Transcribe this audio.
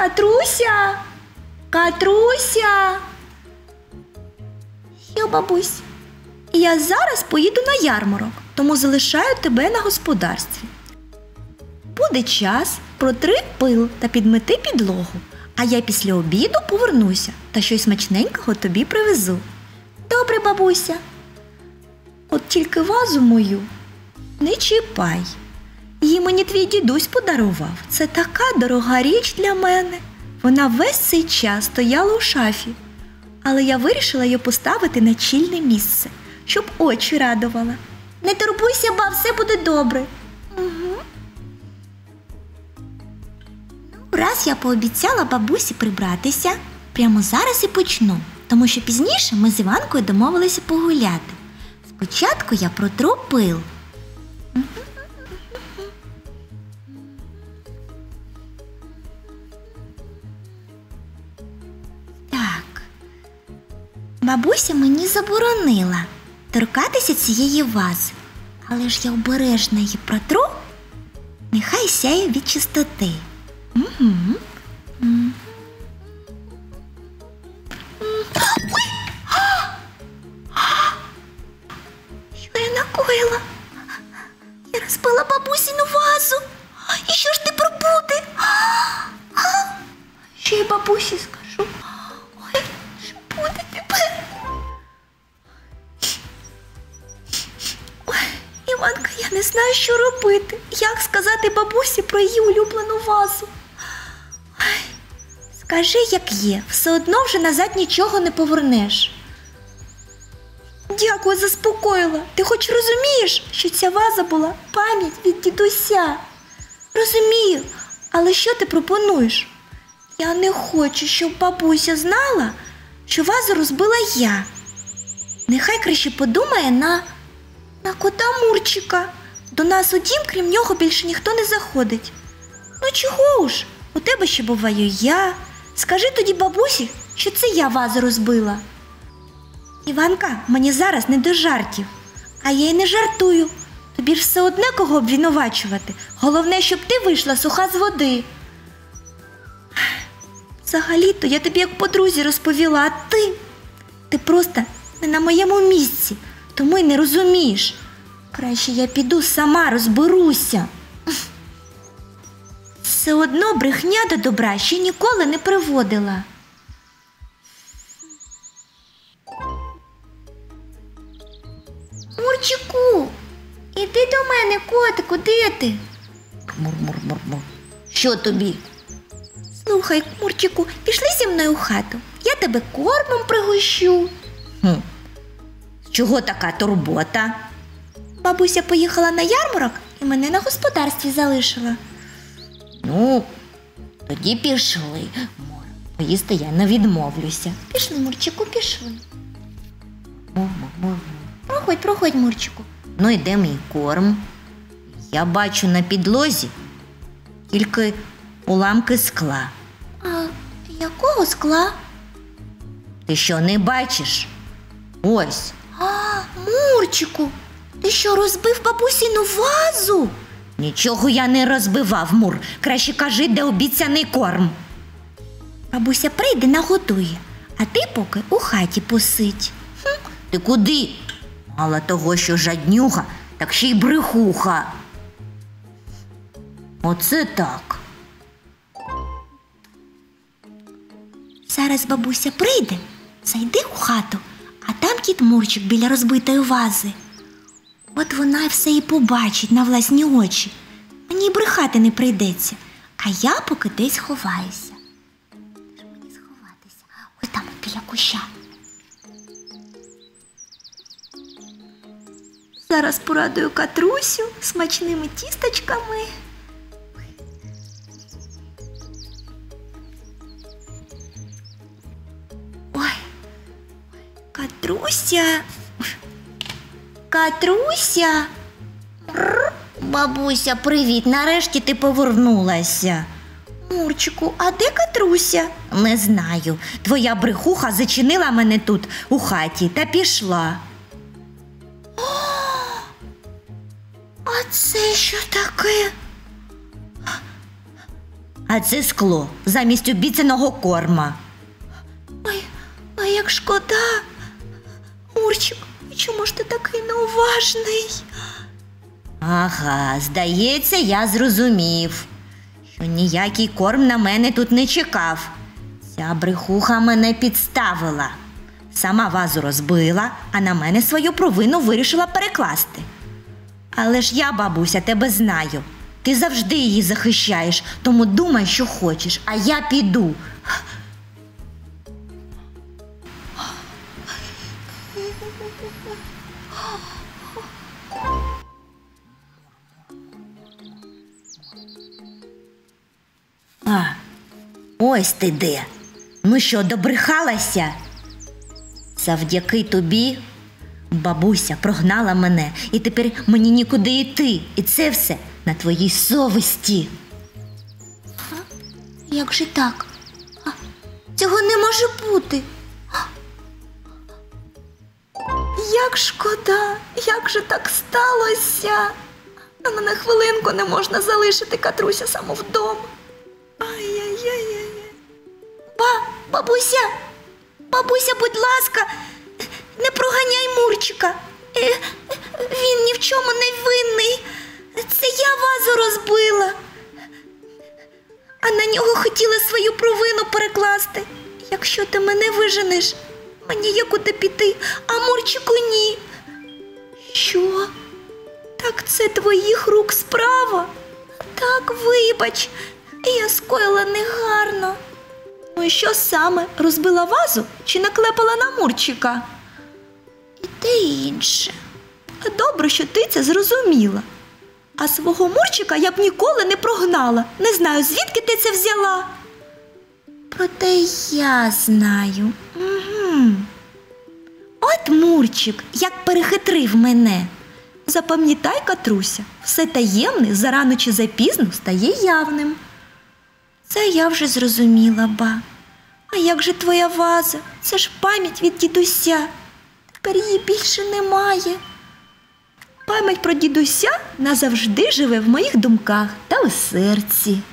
Катруся! Катруся! Що, бабусь? Я зараз поїду на ярмарок, тому залишаю тебе на господарстві. Буде час, протри пил та підмети підлогу, а я після обіду повернуся та щось смачненького тобі привезу. Добре, бабуся. От тільки вазу мою не чіпай. Її мені твій дідусь подарував. Це така дорога річ для мене. Вона весь цей час стояла у шафі, але я вирішила її поставити на чільне місце, щоб очі радувала. Не турбуйся, ба, все буде добре. Угу. Раз я пообіцяла бабусі прибратися, прямо зараз і почну, тому що пізніше ми з Іванкою домовилися погуляти. Спочатку я протру пил. Так. Бабуся мені заборонила торкатися цієї вази, але ж я обережно її протру, нехай сяє від чистоти. Угу. Що я накоїла? Я розбила бабусину вазу. І що ж тепер буде? Що я бабусі скажу? Ой, що буде тепер? Ой, Іванка, я не знаю, що робити. Як сказати бабусі про її улюблену вазу? Скажи, як є, все одно вже назад нічого не повернеш. Дякую, заспокоїла. Ти хоч розумієш, що ця ваза була пам'ять від дідуся? Розумію, але що ти пропонуєш? Я не хочу, щоб бабуся знала, що вазу розбила я. Нехай краще подумає на кота Мурчика. До нас у дім, крім нього, більше ніхто не заходить. Ну чого ж? У тебе ще буваю я. Скажи тоді бабусі, що це я вазу розбила. Іванка, мені зараз не до жартів. А я й не жартую. Тобі ж все одне кого обвинувачувати. Головне, щоб ти вийшла суха з води. Взагалі-то я тобі як подрузі розповіла, а ти просто не на моєму місці, тому й не розумієш. Краще я піду сама розберуся. Все одно брехня до добра ще ніколи не приводила. Мурчику, іди до мене, котику, де ти? Мур-мур-мур-мур. Що тобі? Слухай, Мурчику, пішли зі мною в хату. Я тебе кормом пригощу. З чого така турбота? Бабуся поїхала на ярмарок і мене на господарстві залишила. Ну, тоді пішли. Поїсти я не відмовлюся. Пішли, Мурчику, пішли. Мур-мур-мур. Проходь, Мурчику. Ну і де мій корм? Я бачу на підлозі тільки уламки скла. А якого скла? Ти що, не бачиш? Ось. Мурчику, ти що, розбив бабусину вазу? Нічого я не розбивав, Мур. Краще кажи, де обіцяний корм. Бабуся прийде, нагодує, а ти поки у хаті посидь. Ти куди? Мало того, що жаднюга, так ще й брехуха. Оце так. Зараз бабуся прийде, зайди у хату, а там кіт Мурчик біля розбитої вази. От вона все і побачить на власні очі. Мені й брехати не прийдеться, а я поки десь ховаюся. Де ж мені сховатися? Ось там от біля куща. Зараз порадую Катрусю смачними тісточками. Ой, Катруся, Катруся. Бабуся, привіт, нарешті ти повернулася. Мурчику, а де Катруся? Не знаю, твоя брехуха зачинила мене тут у хаті та пішла. А це що таке? А це скло замість обіцяного корма. А як шкода. Мурчик, чому ж ти такий неуважний? Ага, здається, я зрозумів, що ніякий корм на мене тут не чекав. Ця брехуха мене підставила. Сама вазу розбила, а на мене свою провину вирішила перекласти. Але ж я, бабуся, тебе знаю. Ти завжди її захищаєш, тому думай, що хочеш, а я піду. А, ось ти де. Ну що, добрехалася? Завдяки тобі бабуся прогнала мене, і тепер мені нікуди йти. І це все на твоїй совісті. Як же так? Цього не може бути. Як шкода, як же так сталося? А на хвилинку не можна залишити Катруся саму вдома. Ай-яй-яй-яй. Бабуся, будь ласка, не проганяй Мурчика. Він ні в чому не винний. Це я вазу розбила. А на нього хотіла свою провину перекласти. Якщо ти мене виженеш, мені є куди піти, а Мурчику ні. Що? Так це твоїх рук справа? Так, вибач, я скоїла негарно. Ну і що саме? Розбила вазу чи наклепала на Мурчика? І те інше. Добре, що ти це зрозуміла. А свого Мурчика я б ніколи не прогнала. Не знаю, звідки ти це взяла. Проте я знаю. Угу. От Мурчик, як перехитрив мене. Запам'ятай, Катруся, все таємне зарано чи запізно стає явним. Це я вже зрозуміла, ба. А як же твоя ваза? Це ж пам'ять від дідуся. Тепер її більше немає. Пам'ять про дідуся назавжди живе в моїх думках та у серці.